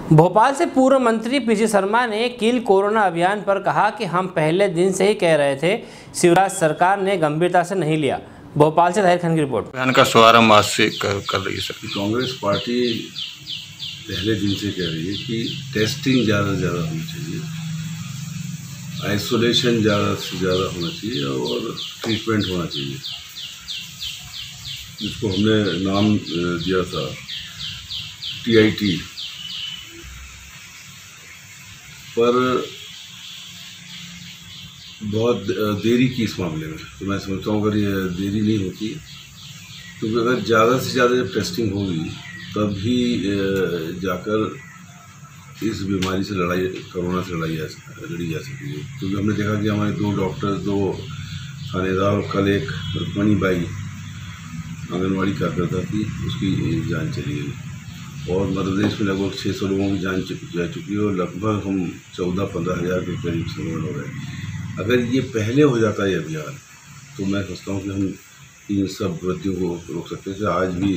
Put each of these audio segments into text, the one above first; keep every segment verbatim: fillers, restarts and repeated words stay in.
भोपाल से पूर्व मंत्री पीसी शर्मा ने किल कोरोना अभियान पर कहा कि हम पहले दिन से ही कह रहे थे, शिवराज सरकार ने गंभीरता से नहीं लिया। भोपाल से ताहिर खान की रिपोर्ट। अभियान का शुभारंभ आज से कर, कर रही है सर। कांग्रेस पार्टी पहले दिन से कह रही है कि टेस्टिंग ज़्यादा से ज़्यादा होनी चाहिए, आइसोलेशन ज़्यादा से ज़्यादा होना चाहिए और ट्रीटमेंट होना चाहिए, जिसको हमने नाम दिया था टी आई टी। पर बहुत देरी की इस मामले में, तो मैं समझता हूँ अगर ये देरी नहीं होती, क्योंकि अगर ज़्यादा से ज़्यादा जब टेस्टिंग होगी तब ही जाकर इस बीमारी से लड़ाई, कोरोना से लड़ाई लड़ी जा सकती है। क्योंकि हमने देखा कि हमारे दो डॉक्टर, दो थानेदार और कल एक रुक्मणी बाई आंगनवाड़ी कार्यकर्ता थी, उसकी जान चली गई और मध्य प्रदेश में लगभग छः सौ लोगों की जान जा चुकी है और लगभग हम चौदह पंद्रह हज़ार के करीब संक्रमण हो गए। अगर ये पहले हो जाता है अभियान, तो मैं समझता हूँ कि हम इन सब वृद्धियों को रोक सकते थे। आज भी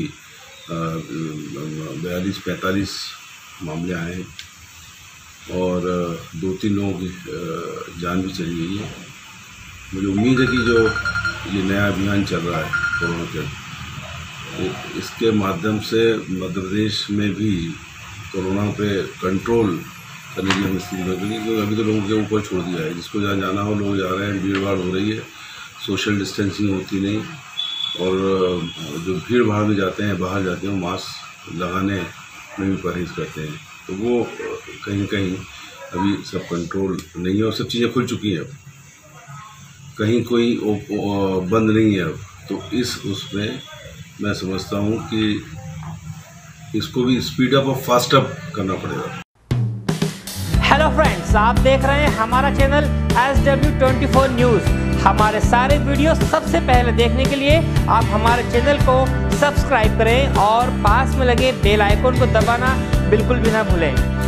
बयालीस पैंतालीस मामले आए हैं और दो तीन लोगों की जान भी चली गई है। मुझे उम्मीद है कि जो ये नया अभियान चल रहा है कोरोना के, तो इसके माध्यम से मध्य प्रदेश में भी कोरोना पे कंट्रोल करने की हम स्थिति बन रही है। क्योंकि अभी तो लोगों के ऊपर छोड़ दिया है, जिसको जहाँ जाना हो लोग जा रहे हैं, भीड़ भाड़ हो रही है, सोशल डिस्टेंसिंग होती नहीं, और जो भीड़ भाड़ में जाते हैं, बाहर जाते हैं, मास्क लगाने में भी परहेज करते हैं। तो वो कहीं कहीं अभी सब कंट्रोल नहीं है और सब चीज़ें खुल चुकी हैं, अब कहीं कोई बंद नहीं है अब। तो इस उसमें मैं समझता हूँ कि इसको भी स्पीड अप और फास्ट अप करना पड़ेगा। हेलो फ्रेंड्स, आप देख रहे हैं हमारा channel S W twenty four news. हमारे सारे वीडियो सबसे पहले देखने के लिए आप हमारे चैनल को सब्सक्राइब करें और पास में लगे बेल आइकन को दबाना बिल्कुल भी ना भूलें।